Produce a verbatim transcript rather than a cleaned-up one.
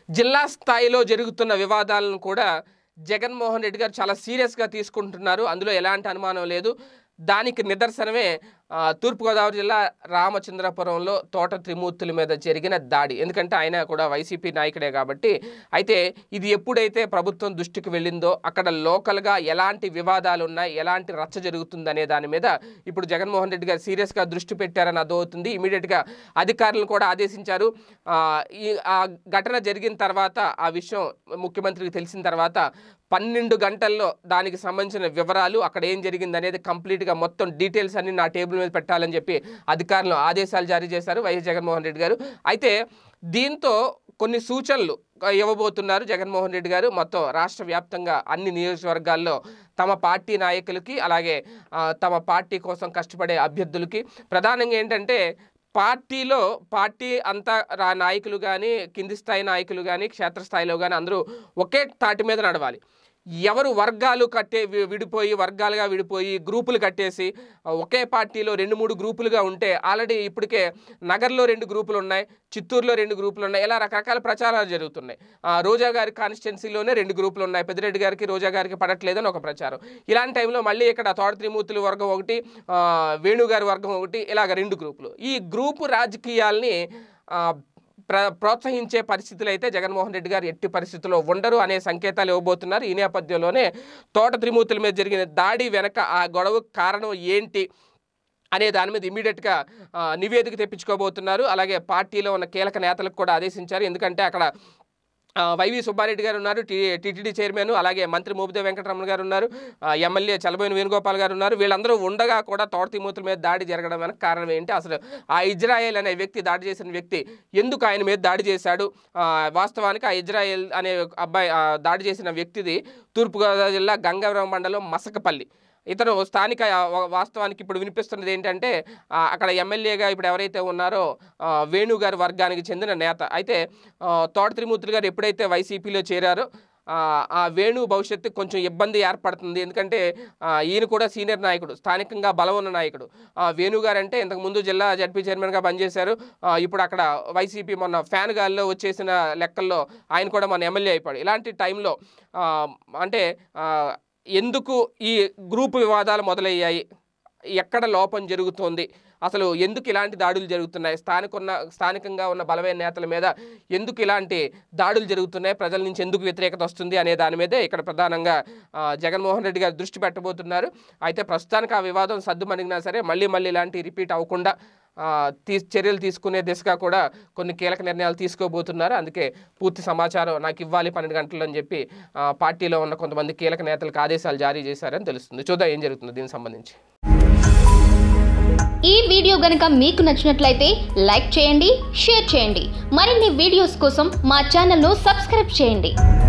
జిల్లా స్థాయిలో జరుగుతున్న వివాదాలను కూడా జగన్మోహన్ రెడ్డి గారు చాలా సీరియస్గా తీసుకుంటున్నారు. అందులో ఎలాంటి అనుమానం లేదు. దానికి నిదర్శనమే తూర్పుగోదావరి జిల్లా రామచంద్రపురంలో తోట త్రిమూర్తుల మీద జరిగిన దాడి. ఎందుకంటే ఆయన కూడా వైసీపీ నాయకుడే కాబట్టి. అయితే ఇది ఎప్పుడైతే ప్రభుత్వం దృష్టికి వెళ్ళిందో అక్కడ లోకల్గా ఎలాంటి వివాదాలు ఉన్నాయి, ఎలాంటి రచ్చ జరుగుతుంది అనే దాని మీద ఇప్పుడు జగన్మోహన్ రెడ్డి గారు సీరియస్గా దృష్టి పెట్టారని అర్థమవుతుంది. ఇమీడియట్గా అధికారులను కూడా ఆదేశించారు. ఈ ఆ ఘటన జరిగిన తర్వాత, ఆ విషయం ముఖ్యమంత్రికి తెలిసిన తర్వాత పన్నెండు గంటల్లో దానికి సంబంధించిన వివరాలు, అక్కడ ఏం జరిగింది అనేది కంప్లీట్గా మొత్తం డీటెయిల్స్ అన్ని నా టేబుల్ మీద పెట్టాలని చెప్పి అధికారులు ఆదేశాలు జారీ చేశారు వైఎస్ జగన్మోహన్ రెడ్డి గారు. అయితే దీంతో కొన్ని సూచనలు ఇవ్వబోతున్నారు జగన్మోహన్ రెడ్డి గారు. మొత్తం రాష్ట్ర వ్యాప్తంగా అన్ని నియోజకవర్గాల్లో తమ పార్టీ నాయకులకి, అలాగే తమ పార్టీ కోసం కష్టపడే అభ్యర్థులకి ప్రధానంగా ఏంటంటే పార్టీలో పార్టీ అంతా రా నాయకులు కానీ, కింది స్థాయి నాయకులు కానీ, క్షేత్రస్థాయిలో కానీ అందరూ ఒకే తాటి మీద నడవాలి. ఎవరు వర్గాలు కట్టే విడిపోయి వర్గాలుగా విడిపోయి గ్రూపులు కట్టేసి ఒకే పార్టీలో రెండు మూడు గ్రూపులుగా ఉంటే, ఆల్రెడీ ఇప్పటికే నగర్లో రెండు గ్రూపులు ఉన్నాయి, చిత్తూరులో రెండు గ్రూపులు ఉన్నాయి, ఇలా రకరకాల ప్రచారాలు జరుగుతున్నాయి. రోజా గారి కాన్స్టిట్యున్సీలోనే రెండు గ్రూపులు ఉన్నాయి, పెద్దిరెడ్డి గారికి రోజా గారికి పడట్లేదని ఒక ప్రచారం. ఇలాంటి టైంలో మళ్ళీ ఇక్కడ తోట త్రిమూర్తుల వర్గం ఒకటి, వేణుగారి వర్గం ఒకటి, ఇలాగ రెండు గ్రూపులు. ఈ గ్రూపు రాజకీయాల్ని ప్ర ప్రోత్సహించే పరిస్థితులు అయితే జగన్మోహన్ రెడ్డి గారు ఎట్టి పరిస్థితుల్లో ఉండరు అనే సంకేతాలు ఇవ్వబోతున్నారు. ఈ నేపథ్యంలోనే తోట త్రిమూర్తుల మీద జరిగిన దాడి వెనక ఆ గొడవకు కారణం ఏంటి అనే దాని మీద ఇమీడియట్గా నివేదిక తెప్పించుకోబోతున్నారు. అలాగే పార్టీలో ఉన్న కీలక నేతలకు కూడా ఆదేశించారు. ఎందుకంటే అక్కడ వైవి సుబ్బారెడ్డి గారు ఉన్నారు, టీ టీటీడీ చైర్మన్, అలాగే మంత్రి మోపిదేవి వెంకటరమణ గారు ఉన్నారు, ఎమ్మెల్యే చలబోయిన వేణుగోపాల్ గారు ఉన్నారు. వీళ్ళందరూ ఉండగా కూడా తోట త్రిమూర్తుల మీద దాడి జరగడం వెనక కారణం ఏంటి, అసలు ఆ ఇజ్రాయెల్ అనే వ్యక్తి, దాడి చేసిన వ్యక్తి ఎందుకు ఆయన మీద దాడి చేశాడు, వాస్తవానికి ఆ ఇజ్రాయెల్ అనే అబ్బాయి దాడి చేసిన వ్యక్తిది తూర్పుగోదావరి జిల్లా గంగవరం మండలం మసకపల్లి. ఇతను స్థానిక, వాస్తవానికి ఇప్పుడు వినిపిస్తున్నది ఏంటంటే అక్కడ ఎమ్మెల్యేగా ఇప్పుడు ఎవరైతే ఉన్నారో వేణుగారి వర్గానికి చెందిన నేత. అయితే తోట త్రిమూర్తులు గారు ఎప్పుడైతే వైసీపీలో చేరారో ఆ వేణు భవిష్యత్తు కొంచెం ఇబ్బంది ఏర్పడుతుంది. ఎందుకంటే ఈయన కూడా సీనియర్ నాయకుడు, స్థానికంగా బలం ఉన్న నాయకుడు. వేణుగారు అంటే ఇంతకుముందు జిల్లా జడ్పీ చైర్మన్గా పనిచేశారు. ఇప్పుడు అక్కడ వైసీపీ మొన్న ఫ్యాన్ గాల్లో వచ్చేసిన లెక్కల్లో ఆయన కూడా మన ఎమ్మెల్యే అయిపోయాడు. ఇలాంటి టైంలో అంటే ఎందుకు ఈ గ్రూపు వివాదాలు మొదలయ్యాయి, ఎక్కడ లోపం జరుగుతోంది, అసలు ఎందుకు ఇలాంటి దాడులు జరుగుతున్నాయి, స్థానికున్న స్థానికంగా ఉన్న బలమైన నేతల మీద ఎందుకు ఇలాంటి దాడులు జరుగుతున్నాయి, ప్రజల నుంచి ఎందుకు వ్యతిరేకత వస్తుంది అనే దాని మీదే ఇక్కడ ప్రధానంగా జగన్మోహన్ రెడ్డి గారు దృష్టి పెట్టబోతున్నారు. అయితే ప్రస్తుతానికి ఆ వివాదం సద్దుమణిగినా సరే మళ్ళీ మళ్ళీ ఇలాంటి రిపీట్ అవ్వకుండా తీ చర్యలు తీసుకునే దిశగా కూడా కొన్ని కీలక నిర్ణయాలు తీసుకోబోతున్నారు. అందుకే పూర్తి సమాచారం నాకు ఇవ్వాలి పన్నెండు గంటలు అని చెప్పి పార్టీలో ఉన్న కొంతమంది కీలక నేతలకు ఆదేశాలు జారీ చేశారని తెలుస్తుంది. చూద్దాం ఏం జరుగుతుంది దీనికి సంబంధించి. ఈ వీడియో గనుక మీకు నచ్చినట్లయితే లైక్ చేయండి, షేర్ చేయండి. మరిన్ని వీడియోస్ కోసం మా ఛానల్ను సబ్స్క్రైబ్ చేయండి.